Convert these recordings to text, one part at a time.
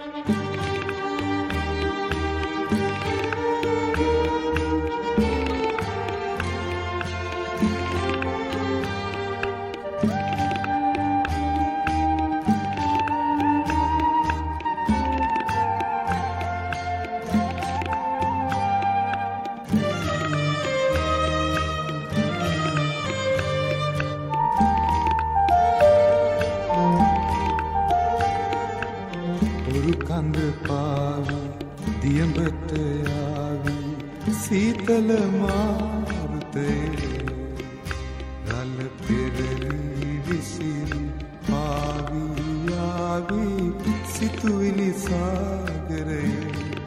කඳ පාවි දියඹට යාවි සීතල මාරුතේ රළ පෙරළි විසිරි පාවි යාවි සිතුවිලි සාගරයේ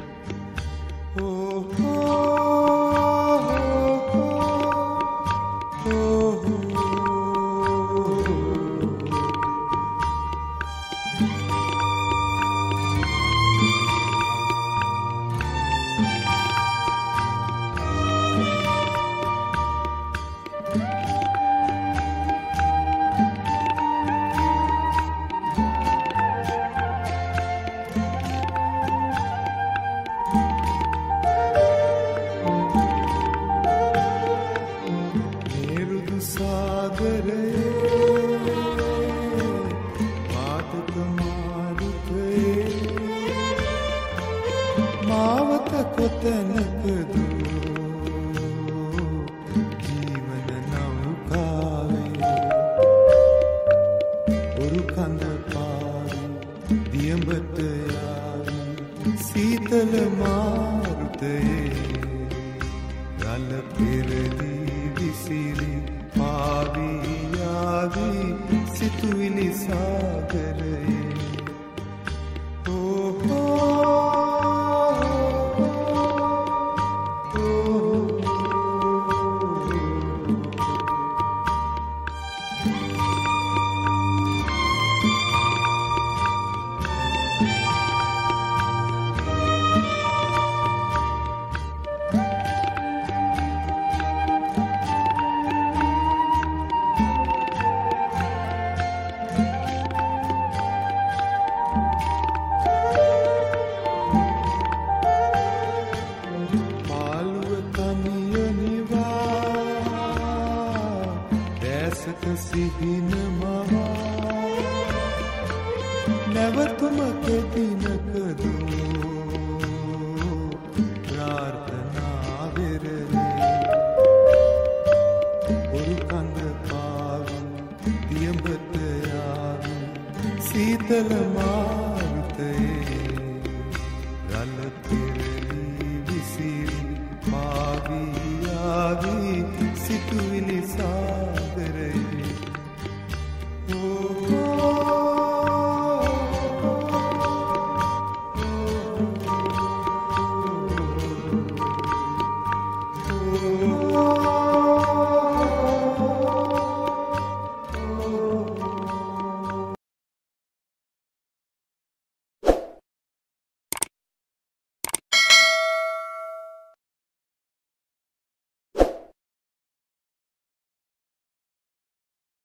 මාවත කොතැනකද ජීවන නෞකාවේ ඔරු කඳ පාරි දියඹට යාවි සීතල මාරුතයේ රළ පෙරළි විසිරි පාවි යාවි සිතුවිලි සාගරයේ සිහින මවා නැවතුම කෙදිනකද ප්‍රාර්ථනා වෙරළේ ඔරු කඳ පාවි දියඹට යාවි සීතල මා